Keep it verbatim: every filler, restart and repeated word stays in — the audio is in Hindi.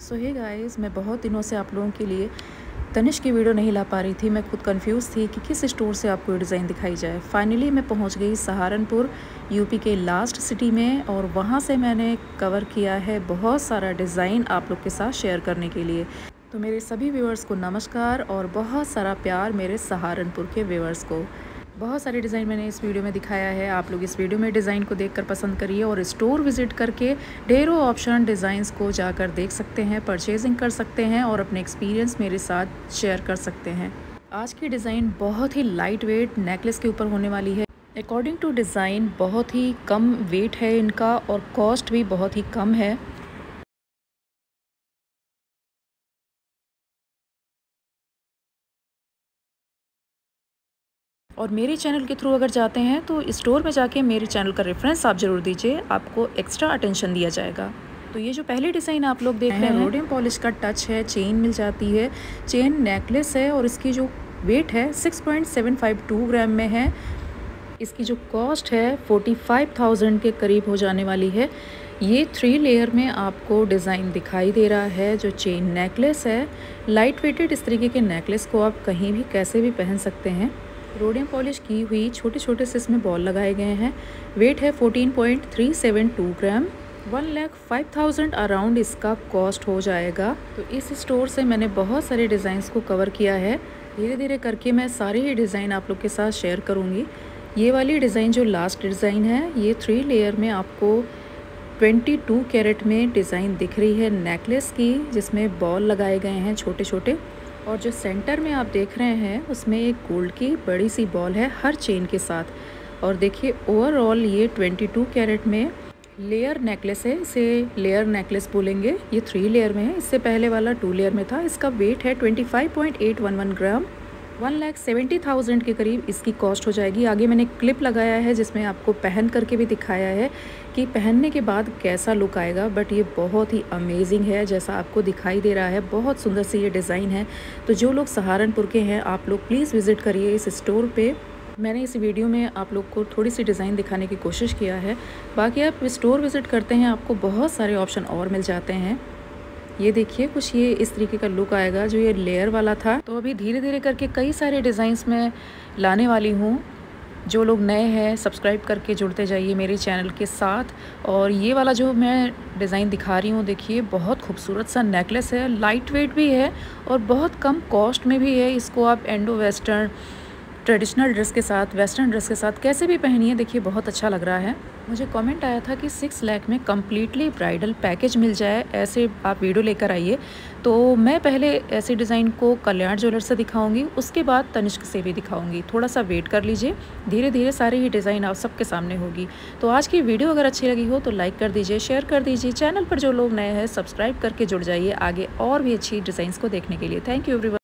सो हे गाइस, मैं बहुत दिनों से आप लोगों के लिए तनिष्क की वीडियो नहीं ला पा रही थी। मैं खुद कंफ्यूज थी कि किस स्टोर से आपको डिज़ाइन दिखाई जाए। फाइनली मैं पहुंच गई सहारनपुर, यूपी के लास्ट सिटी में, और वहां से मैंने कवर किया है बहुत सारा डिज़ाइन आप लोग के साथ शेयर करने के लिए। तो मेरे सभी व्यूअर्स को नमस्कार और बहुत सारा प्यार मेरे सहारनपुर के व्यूअर्स को। बहुत सारे डिज़ाइन मैंने इस वीडियो में दिखाया है। आप लोग इस वीडियो में डिज़ाइन को देखकर पसंद करिए और स्टोर विज़िट करके ढेरों ऑप्शन डिज़ाइंस को जाकर देख सकते हैं, परचेजिंग कर सकते हैं और अपने एक्सपीरियंस मेरे साथ शेयर कर सकते हैं। आज की डिज़ाइन बहुत ही लाइट वेट नेकलेस के ऊपर होने वाली है। अकॉर्डिंग टू डिज़ाइन बहुत ही कम वेट है इनका और कॉस्ट भी बहुत ही कम है। और मेरे चैनल के थ्रू अगर जाते हैं तो स्टोर में जाके मेरे चैनल का रेफरेंस आप ज़रूर दीजिए, आपको एक्स्ट्रा अटेंशन दिया जाएगा। तो ये जो पहली डिज़ाइन आप लोग देख रहे हैं, रोडियम पॉलिश का टच है, चेन मिल जाती है, चेन नेकलेस है और इसकी जो वेट है six point seven five two gram में है। इसकी जो कॉस्ट है फोर्टी फाइव थाउजेंड के करीब हो जाने वाली है। ये थ्री लेयर में आपको डिज़ाइन दिखाई दे रहा है। जो चेन नेकलेस है, लाइट वेटेड, इस तरीके के नेकलेस को आप कहीं भी कैसे भी पहन सकते हैं। रोडियम पॉलिश की हुई छोटे छोटे से इसमें बॉल लगाए गए हैं। वेट है fourteen point three seven two gram. One lakh five thousand around इसका कॉस्ट हो जाएगा। तो इस स्टोर से मैंने बहुत सारे डिज़ाइंस को कवर किया है। धीरे धीरे करके मैं सारे ही डिज़ाइन आप लोग के साथ शेयर करूँगी। ये वाली डिज़ाइन जो लास्ट डिज़ाइन है, ये थ्री लेयर में आपको ट्वेंटी टू कैरेट में डिज़ाइन दिख रही है नेकलेस की, जिसमें बॉल लगाए गए हैं छोटे छोटे। और जो सेंटर में आप देख रहे हैं उसमें एक गोल्ड की बड़ी सी बॉल है हर चेन के साथ। और देखिए ओवरऑल ये ट्वेंटी टू कैरेट में लेयर नेकलेस है। इसे लेयर नेकलेस बोलेंगे। ये थ्री लेयर में है, इससे पहले वाला टू लेयर में था। इसका वेट है twenty five point eight one one gram. One lakh seventy thousand के करीब इसकी कॉस्ट हो जाएगी। आगे मैंने क्लिप लगाया है जिसमें आपको पहन करके भी दिखाया है कि पहनने के बाद कैसा लुक आएगा। बट ये बहुत ही अमेजिंग है, जैसा आपको दिखाई दे रहा है। बहुत सुंदर सी ये डिज़ाइन है। तो जो लोग सहारनपुर के हैं, आप लोग प्लीज़ विज़िट करिए इस स्टोर पे। मैंने इस वीडियो में आप लोग को थोड़ी सी डिज़ाइन दिखाने की कोशिश किया है। बाकी आप स्टोर विज़िट करते हैं, आपको बहुत सारे ऑप्शन और मिल जाते हैं। ये देखिए, कुछ ये इस तरीके का लुक आएगा जो ये लेयर वाला था। तो अभी धीरे धीरे करके कई सारे डिज़ाइंस में लाने वाली हूँ। जो लोग नए हैं, सब्सक्राइब करके जुड़ते जाइए मेरे चैनल के साथ। और ये वाला जो मैं डिज़ाइन दिखा रही हूँ, देखिए बहुत खूबसूरत सा नेकलेस है, लाइट वेट भी है और बहुत कम कॉस्ट में भी है। इसको आप इंडो वेस्टर्न, ट्रेडिशनल ड्रेस के साथ, वेस्टर्न ड्रेस के साथ कैसे भी पहनिए, देखिए बहुत अच्छा लग रहा है। मुझे कमेंट आया था कि सिक्स लाख में कम्प्लीटली ब्राइडल पैकेज मिल जाए, ऐसे आप वीडियो लेकर आइए। तो मैं पहले ऐसे डिज़ाइन को कल्याण ज्वेलर से दिखाऊंगी, उसके बाद तनिष्क से भी दिखाऊंगी। थोड़ा सा वेट कर लीजिए, धीरे धीरे सारी ही डिज़ाइन आप सबके सामने होगी। तो आज की वीडियो अगर अच्छी लगी हो तो लाइक कर दीजिए, शेयर कर दीजिए। चैनल पर जो लोग नए हैं सब्सक्राइब करके जुड़ जाइए आगे और भी अच्छी डिज़ाइंस को देखने के लिए। Thank you everyone.